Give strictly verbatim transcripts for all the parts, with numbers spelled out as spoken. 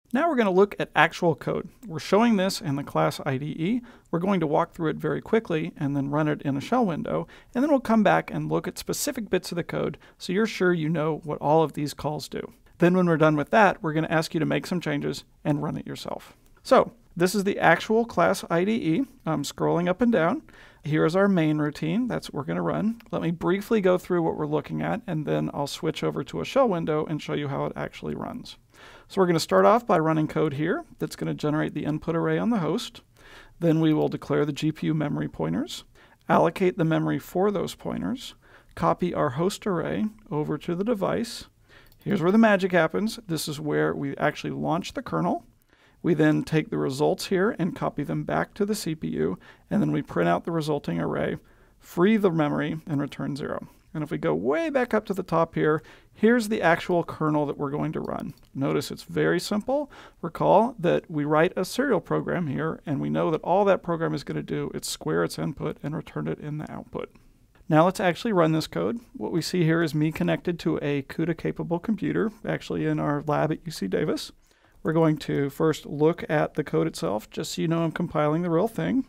Now we're going to look at actual code. We're showing this in the class I D E. We're going to walk through it very quickly and then run it in a shell window. And then we'll come back and look at specific bits of the code so you're sure you know what all of these calls do. Then when we're done with that, we're going to ask you to make some changes and run it yourself. So this is the actual class I D E. I'm scrolling up and down. Here's our main routine. That's what we're going to run. Let me briefly go through what we're looking at, and then I'll switch over to a shell window and show you how it actually runs. So we're going to start off by running code here that's going to generate the input array on the host. Then we will declare the G P U memory pointers, allocate the memory for those pointers, copy our host array over to the device. Here's where the magic happens. This is where we actually launch the kernel. We then take the results here and copy them back to the C P U, and then we print out the resulting array, free the memory, and return zero. And if we go way back up to the top here, here's the actual kernel that we're going to run. Notice it's very simple. Recall that we write a serial program here, and we know that all that program is going to do is square its input and return it in the output. Now let's actually run this code. What we see here is me connected to a CUDA-capable computer, actually in our lab at U C Davis. We're going to first look at the code itself, just so you know I'm compiling the real thing.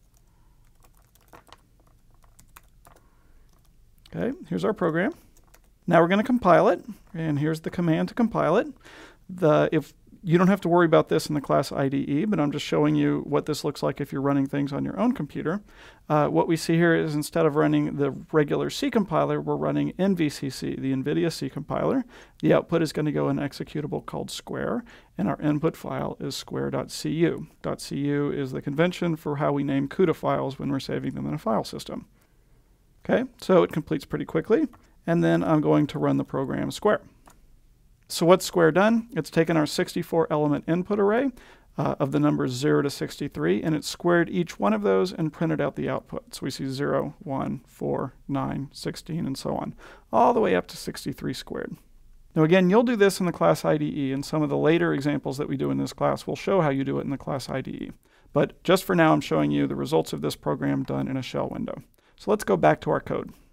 Okay, here's our program. Now we're going to compile it, and here's the command to compile it. The, if you don't have to worry about this in the class I D E, but I'm just showing you what this looks like if you're running things on your own computer. Uh, what we see here is instead of running the regular C compiler, we're running N V C C, the NVIDIA C compiler. The output is going to go in an executable called square, and our input file is square.cu. .cu is the convention for how we name CUDA files when we're saving them in a file system. Okay, so it completes pretty quickly, and then I'm going to run the program square. So what's square done? It's taken our sixty-four element input array uh, of the numbers zero to sixty-three, and it's squared each one of those and printed out the output. So we see zero, one, four, nine, sixteen, and so on, all the way up to sixty-three squared. Now again, you'll do this in the class I D E, and some of the later examples that we do in this class will show how you do it in the class I D E. But just for now, I'm showing you the results of this program done in a shell window. So let's go back to our code.